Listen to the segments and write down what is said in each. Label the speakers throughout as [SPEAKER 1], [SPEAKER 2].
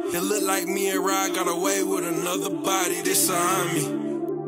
[SPEAKER 1] It look like me and Rod got away with another body. This on me.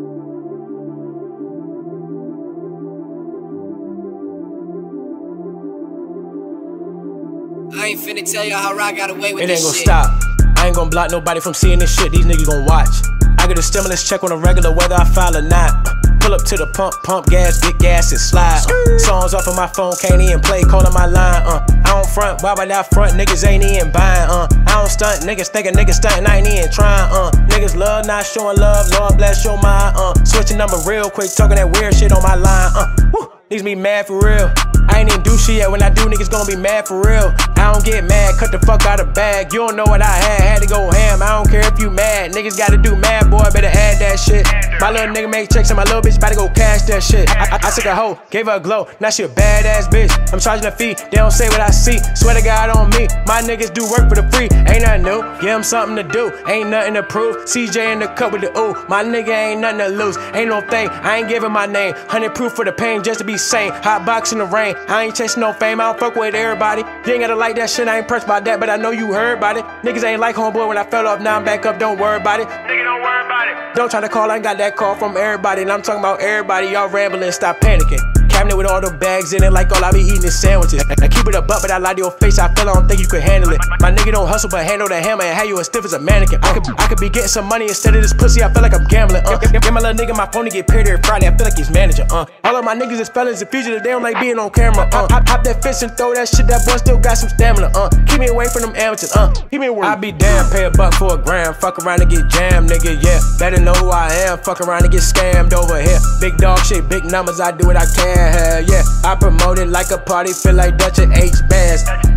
[SPEAKER 2] I ain't finna tell y'all how Rod got away with
[SPEAKER 3] this shit.
[SPEAKER 2] It ain't gonna
[SPEAKER 3] stop. I ain't gonna block nobody from seeing this shit. These niggas gon' watch. I get a stimulus check on a regular, whether I file or not. Pull up to the pump gas, get gas and slide. Songs off of my phone, can't even play, calling my line. I don't front, why would I front? Niggas ain't even buying. I don't stunt, niggas think a nigga stuntin', I ain't even trying. Niggas love not showing love, Lord bless your mind. Switching number real quick, talking that weird shit on my line. Niggas be mad for real. I ain't even do shit yet. When I do, niggas gon' be mad for real. I don't get mad, cut the fuck out of bag. You don't know what I had to go ham. I don't care if you mad. Niggas gotta do mad, boy, better add that shit. My little nigga make checks and my little bitch about to go cash that shit. I took a hoe, gave her a glow, now she a badass bitch. I'm charging a fee, they don't say what I see. Swear to God on me, my niggas do work for the free. Ain't nothing new, give them something to do. Ain't nothing to prove, CJ in the cup with the ooh. My nigga ain't nothing to lose, ain't no thing, I ain't giving my name. 100 proof for the pain just to be sane. Hot box in the rain, I ain't chasing no fame, I don't fuck with everybody. You ain't gotta like that shit, I ain't pressed by that, but I know you heard about it. Niggas ain't like homeboy when I fell off, now I'm back up, don't worry about it. Nigga, don't worry about it. Don't try to call, I ain't got that call from everybody. And I'm talking about everybody, y'all rambling, stop panicking. Cabinet with all the bags in it, like all I be eating is sandwiches. I keep it a butt, but I lie to your face, I feel I don't think you can handle it. My nigga don't hustle, but handle the hammer and have you as stiff as a mannequin. I could be getting some money instead of this pussy, I feel like I'm gambling. Get my little nigga my phone to get paid every Friday, I feel like he's manager. All of my niggas is fellas and fugitive, they don't like being on camera. Hop that fist and throw that shit, that boy still got some stamina. Keep me away from them amateurs, keep me away. I be damn, pay a buck for a gram, fuck around and get jammed, nigga, yeah. Better know who I am, fuck around and get scammed over here. Big dog shit, big numbers, I do what I can, hell yeah. I promote it like a party, feel like Dutch and H bands.